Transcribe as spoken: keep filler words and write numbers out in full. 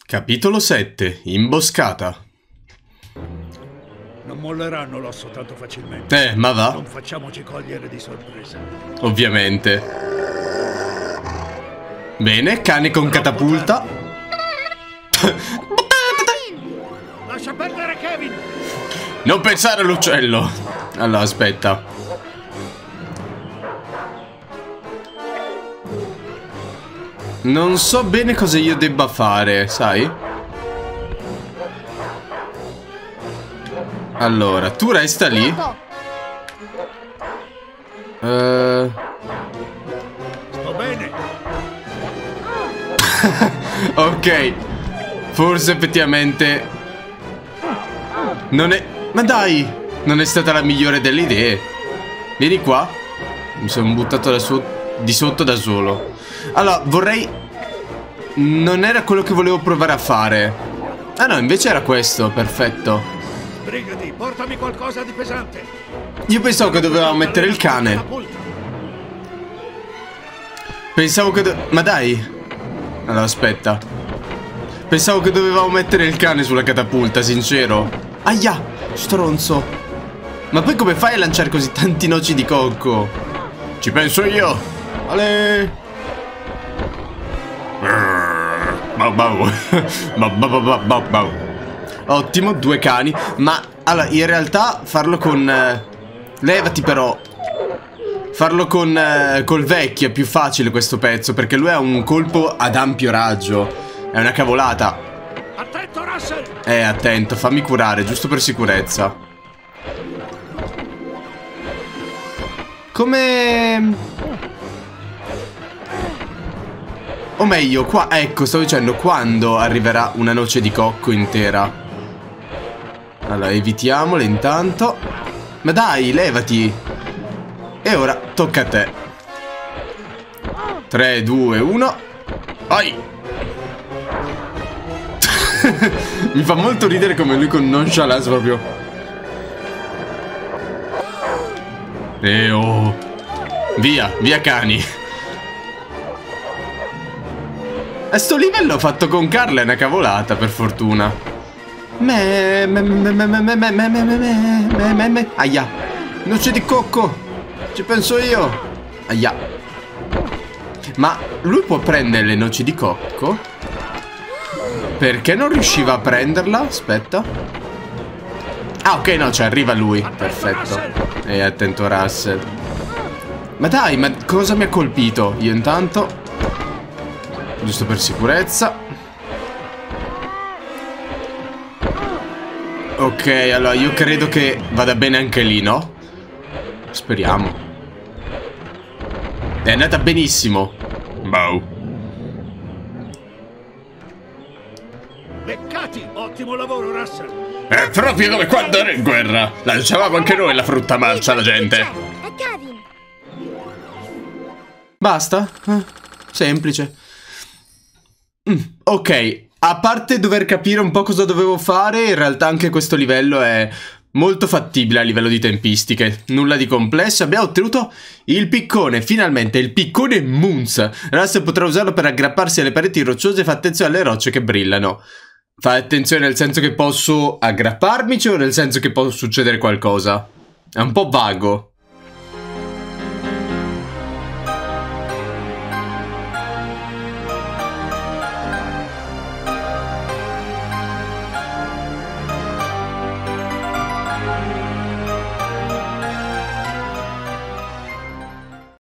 Capitolo sette. Imboscata. Non molleranno l'osso tanto facilmente. Eh, ma va. Non facciamoci cogliere di sorpresa. Ovviamente. Bene, cane con catapulta. Lascia perdere Kevin! Non pensare all'uccello. Allora, aspetta. Non so bene cosa io debba fare, sai? Allora, tu resta lì. Uh... Sto bene. Ok. Forse effettivamente non è... Ma dai! Non è stata la migliore delle idee. Vieni qua. Mi sono buttato da so... di sotto da solo. Allora, vorrei... Non era quello che volevo provare a fare. Ah no, invece era questo. Perfetto. Sbrigati, portami qualcosa di pesante. Io pensavo che dovevamo mettere il cane. Pensavo che do... Ma dai. Allora, aspetta. Pensavo che dovevamo mettere il cane sulla catapulta, sincero. Aia, stronzo. Ma poi come fai a lanciare così tanti noci di cocco? Ci penso io. Ale. Bau bau. Bau bau bau bau bau. Ottimo, due cani. Ma allora, in realtà farlo con eh... levati però. Farlo con eh, col vecchio è più facile questo pezzo, perché lui ha un colpo ad ampio raggio. È una cavolata. Attento, Russell! Eh, attento, fammi curare, giusto per sicurezza. Come... O meglio, qua, ecco, stavo dicendo, quando arriverà una noce di cocco intera. Allora, evitiamole intanto. Ma dai, levati. E ora, tocca a te. tre, due, uno. Vai! Mi fa molto ridere come lui con nonchalance proprio. E oh. Via, via cani. A sto livello fatto con Carla è una cavolata, per fortuna. Me me me me me me me me me me me me me. Aia. Noce di cocco. Ci penso io. Aia. Ma lui può prendere le noci di cocco? Perché non riusciva a prenderla? Aspetta. Ah, ok, no, cioè arriva lui. Perfetto. E attento Russell. Ma dai, ma cosa mi ha colpito? Io intanto, giusto per sicurezza. Ok, allora io credo che vada bene anche lì, no? Speriamo. È andata benissimo. Bow. Beccati! Ottimo lavoro, Russell! È proprio come quando ero in guerra. Lanciavamo anche noi la frutta marcia alla gente. È Kevin. Basta? Eh, semplice. Mm, ok. A parte dover capire un po' cosa dovevo fare, in realtà anche questo livello è molto fattibile a livello di tempistiche. Nulla di complesso. Abbiamo ottenuto il piccone, finalmente, il piccone Moons. Russell potrà usarlo per aggrapparsi alle pareti rocciose e fa attenzione alle rocce che brillano. Fa attenzione nel senso che posso aggrapparmici o nel senso che può succedere qualcosa? È un po' vago.